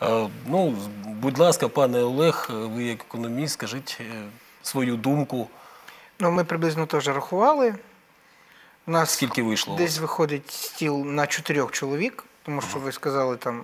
Ну, будь ласка, пане Олег, ви як економіст, скажіть свою думку. Ну, ми приблизно теж рахували. У нас Скільки вийшло? Десь виходить стіл на 4 чоловік, тому що ви сказали там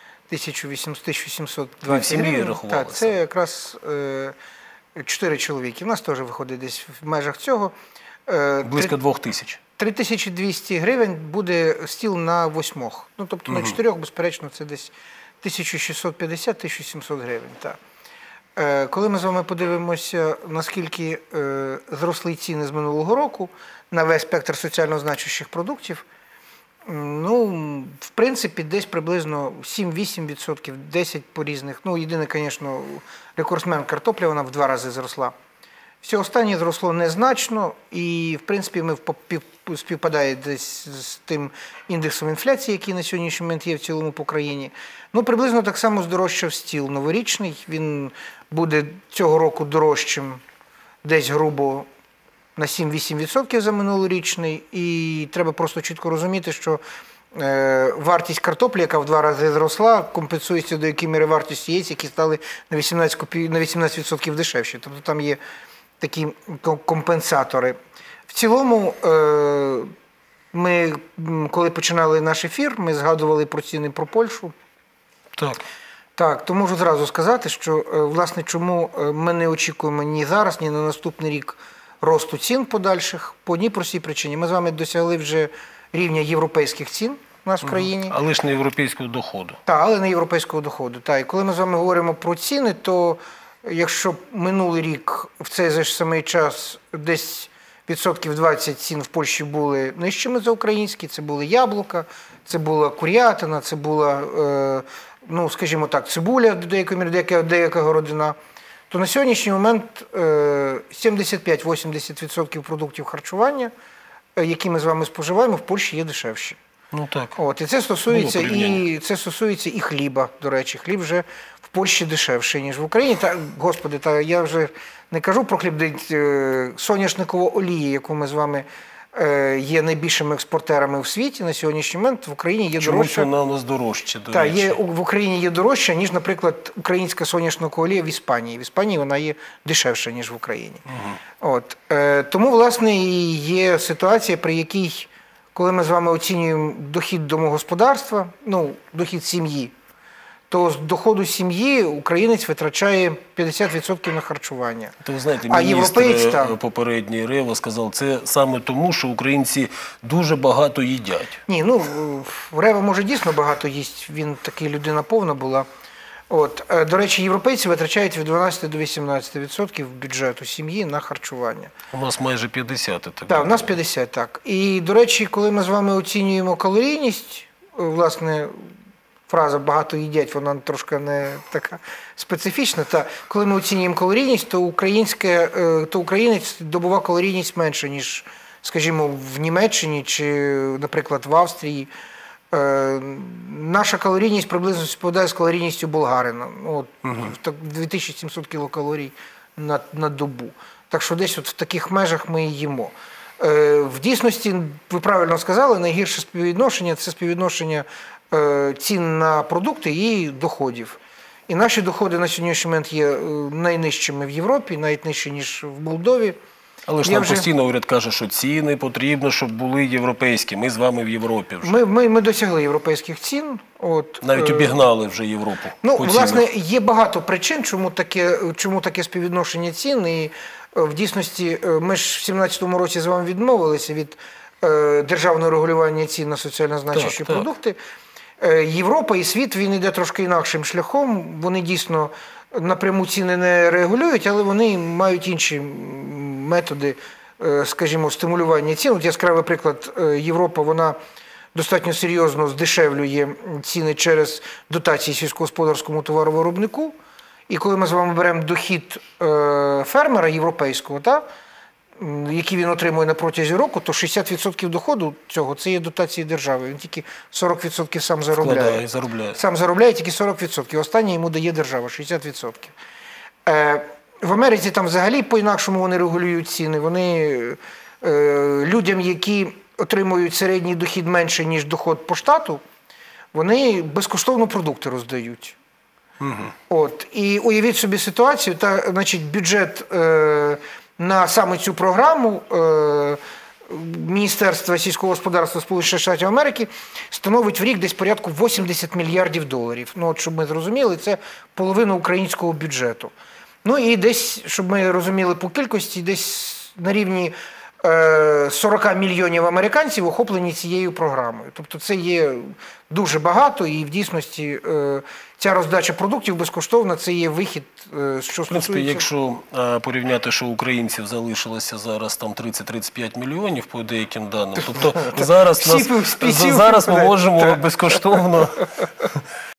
1720 гривень. Так, це якраз 4 чоловіки. У нас теж виходить десь в межах цього. Близько 2000. 3200 гривень буде стіл на 8. Ну, тобто на 4, безперечно, це десь 1650-1700 гривень. Так. Коли ми з вами подивимося, наскільки зросли ціни з минулого року на весь спектр соціально значущих продуктів, ну, в принципі, десь приблизно 7-8%, 10% по різних. Ну, єдине, звісно, рекордсмен картопля, вона в 2 рази зросла. Все останнє зросло незначно і, в принципі, ми співпадає десь з тим індексом інфляції, який на сьогоднішній момент є в цілому по країні. Ну, приблизно так само здорожчав стіл новорічний. Він буде цього року дорожчим десь грубо на 7-8% за минулорічний. І треба просто чітко розуміти, що вартість картоплі, яка в 2 рази зросла, компенсується до якої міри вартості яєць, які стали на 18% дешевші. Тобто там є такі компенсатори. В цілому, ми, коли починали наш ефір, ми згадували про ціни про Польщу. Так. Так, то можу зразу сказати, що, власне, чому ми не очікуємо ні зараз, ні на наступний рік росту цін подальших, по одній простій причині. Ми з вами досягли вже рівня європейських цін у нас в країні. Але ж не європейського доходу. Так, але не європейського доходу. Так, і коли ми з вами говоримо про ціни, то якщо минулий рік в цей же ж самий час десь відсотків 20 цін в Польщі були нижчими за українські, це були яблука, це була курятина, це була, ну, скажімо так, цибуля до деякої міри, деяка городина, то на сьогоднішній момент 75-80% продуктів харчування, які ми з вами споживаємо, в Польщі є дешевші. Ну так. От, і це стосується і хліба, до речі. Хліб вже в Польщі дешевший, ніж в Україні. Та, господи, я вже не кажу про хліб, соняшникову олію, яку ми з вами є найбільшими експортерами в світі на сьогоднішній момент, в Україні є дорожча. Чомусь вона у нас дорожча, до речі. Так, в Україні є дорожча, ніж, наприклад, українська соняшникова олія в Іспанії. В Іспанії вона є дешевша, ніж в Україні. От. Тому, власне, і є ситуація, при якій, коли ми з вами оцінюємо дохід домогосподарства, ну, дохід сім'ї, то з доходу сім'ї українець витрачає 50% на харчування. То ви знаєте, міністр попередній Рева сказав, це саме тому, що українці дуже багато їдять. Ні, ну, Рева, може, дійсно багато їсть, він такий людина повна була. От. До речі, європейці витрачають від 12 до 18% бюджету сім'ї на харчування. У нас майже 50. Так, у нас 50, так. І, до речі, коли ми з вами оцінюємо калорійність, власне, фраза «багато їдять», вона трошки не така специфічна. Та коли ми оцінюємо калорійність, то українець добува калорійність менше, ніж, скажімо, в Німеччині чи, наприклад, в Австрії. Наша калорійність приблизно співпадає з калорійністю болгарина. От, 2700 кілокалорій на добу. Так що десь от в таких межах ми їмо. В дійсності, ви правильно сказали, найгірше співвідношення – це співвідношення цін на продукти і доходів. І наші доходи на сьогоднішній момент є найнижчими в Європі, навіть нижчі, ніж в Молдові. Але ж нам постійно уряд каже, що ціни потрібно, щоб були європейські. Ми з вами в Європі вже. Ми досягли європейських цін. От, навіть обігнали вже Європу. Ну, власне, є багато причин, чому таке співвідношення цін. І в дійсності ми ж в 2017 році з вами відмовилися від державного регулювання цін на соціально значущі продукти. Європа і світ, він йде трошки інакшим шляхом. Вони дійсно напряму ціни не регулюють, але вони мають інші методи, скажімо, стимулювання цін. От яскравий приклад, Європа, вона достатньо серйозно здешевлює ціни через дотації сільськогосподарському товаровиробнику. І коли ми з вами беремо дохід фермера європейського, які він отримує на протязі року, то 60% доходу цього – це є дотації держави. Він тільки 40% сам заробляє. Сам заробляє тільки 40%. Останнє йому дає держава – 60%. В Америці там взагалі по-інакшому вони регулюють ціни. Вони людям, які отримують середній дохід менше, ніж доход по штату, вони безкоштовно продукти роздають. От. І уявіть собі ситуацію, значить, бюджет на саме цю програму Міністерства сільського господарства Сполучених Штатів Америки становить в рік десь порядку 80 мільярдів доларів. Ну, от, щоб ми зрозуміли, це половина українського бюджету. Ну і десь, щоб ми розуміли по кількості, десь на рівні 40 мільйонів американців охоплені цією програмою. Тобто це є дуже багато, і в дійсності ця роздача продуктів безкоштовна, це є вихід, що стосується... В принципі, якщо порівняти, що українців залишилося зараз там 30-35 мільйонів по деяким даним, тобто зараз ми можемо безкоштовно